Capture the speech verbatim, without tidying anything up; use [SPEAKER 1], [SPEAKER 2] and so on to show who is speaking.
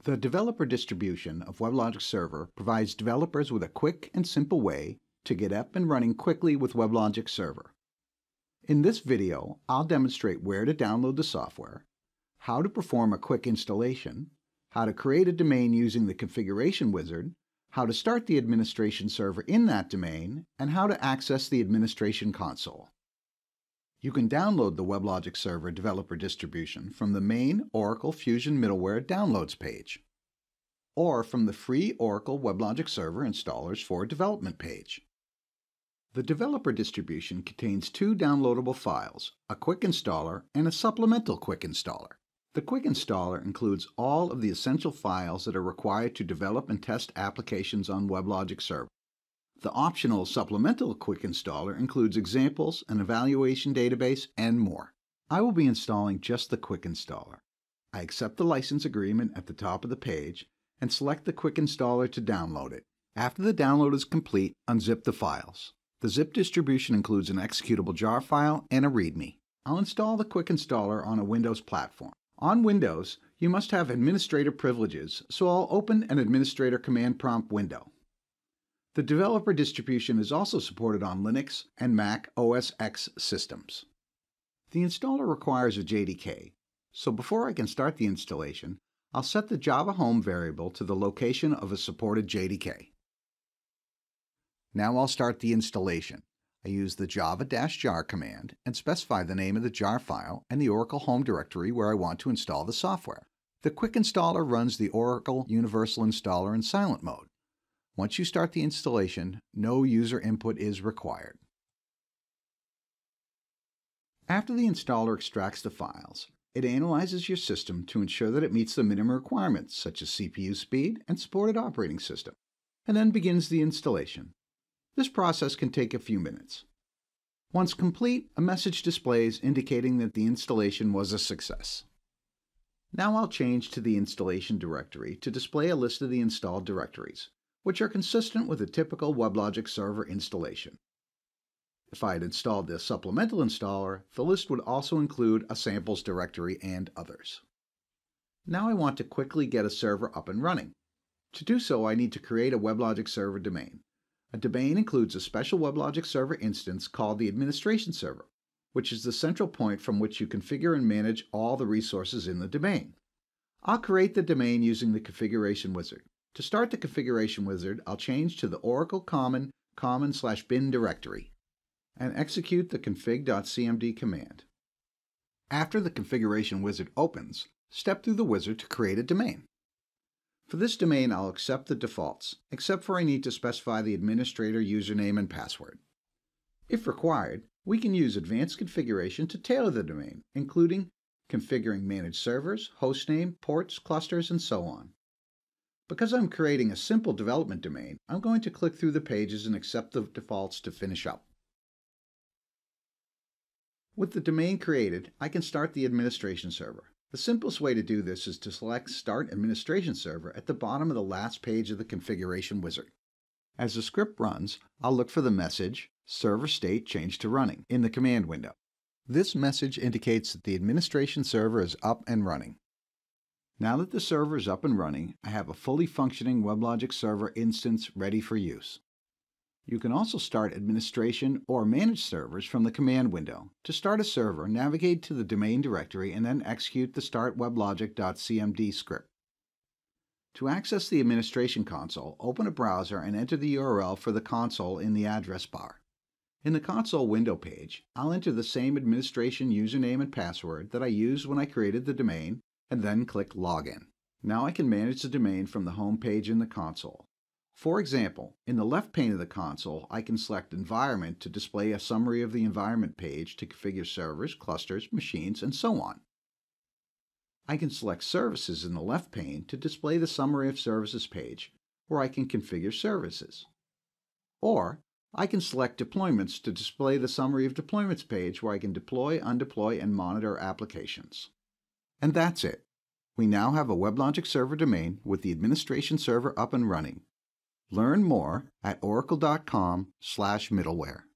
[SPEAKER 1] The developer distribution of WebLogic Server provides developers with a quick and simple way to get up and running quickly with WebLogic Server. In this video, I'll demonstrate where to download the software, how to perform a quick installation, how to create a domain using the configuration wizard, how to start the administration server in that domain, and how to access the administration console. You can download the WebLogic Server developer distribution from the main Oracle Fusion Middleware Downloads page, or from the free Oracle WebLogic Server Installers for Development page. The developer distribution contains two downloadable files, a quick installer and a supplemental quick installer. The quick installer includes all of the essential files that are required to develop and test applications on WebLogic Server. The optional supplemental quick installer includes examples, an evaluation database, and more. I will be installing just the quick installer. I accept the license agreement at the top of the page and select the quick installer to download it. After the download is complete, unzip the files. The zip distribution includes an executable jar file and a README. I'll install the quick installer on a Windows platform. On Windows, you must have administrator privileges, so I'll open an administrator command prompt window. The developer distribution is also supported on Linux and Mac O S X systems. The installer requires a J D K, so before I can start the installation, I'll set the Java home variable to the location of a supported J D K. Now I'll start the installation. I use the java-jar command and specify the name of the jar file and the Oracle home directory where I want to install the software. The quick installer runs the Oracle Universal Installer in silent mode. Once you start the installation, no user input is required. After the installer extracts the files, it analyzes your system to ensure that it meets the minimum requirements such as C P U speed and supported operating system, and then begins the installation. This process can take a few minutes. Once complete, a message displays indicating that the installation was a success. Now I'll change to the installation directory to display a list of the installed directories, which are consistent with a typical WebLogic Server installation. If I had installed the supplemental installer, the list would also include a samples directory and others. Now I want to quickly get a server up and running. To do so, I need to create a WebLogic Server domain. A domain includes a special WebLogic Server instance called the administration server, which is the central point from which you configure and manage all the resources in the domain. I'll create the domain using the configuration wizard. To start the configuration wizard, I'll change to the Oracle common common slash bin directory and execute the config.cmd command. After the configuration wizard opens, step through the wizard to create a domain. For this domain, I'll accept the defaults, except for I need to specify the administrator username and password. If required, we can use advanced configuration to tailor the domain, including configuring managed servers, hostname, ports, clusters, and so on. Because I'm creating a simple development domain, I'm going to click through the pages and accept the defaults to finish up. With the domain created, I can start the administration server. The simplest way to do this is to select Start Administration Server at the bottom of the last page of the configuration wizard. As the script runs, I'll look for the message, Server State Changed to Running, in the command window. This message indicates that the administration server is up and running. Now that the server is up and running, I have a fully functioning WebLogic Server instance ready for use. You can also start administration or manage servers from the command window. To start a server, navigate to the domain directory and then execute the start weblogic.cmd script. To access the administration console, open a browser and enter the U R L for the console in the address bar. In the console window page, I'll enter the same administration username and password that I used when I created the domain and then click Login. Now I can manage the domain from the home page in the console. For example, in the left pane of the console, I can select Environment to display a summary of the environment page to configure servers, clusters, machines, and so on. I can select Services in the left pane to display the Summary of Services page, where I can configure services. Or, I can select Deployments to display the Summary of Deployments page, where I can deploy, undeploy, and monitor applications. And that's it. We now have a WebLogic Server domain with the administration server up and running. Learn more at oracle dot com slash middleware.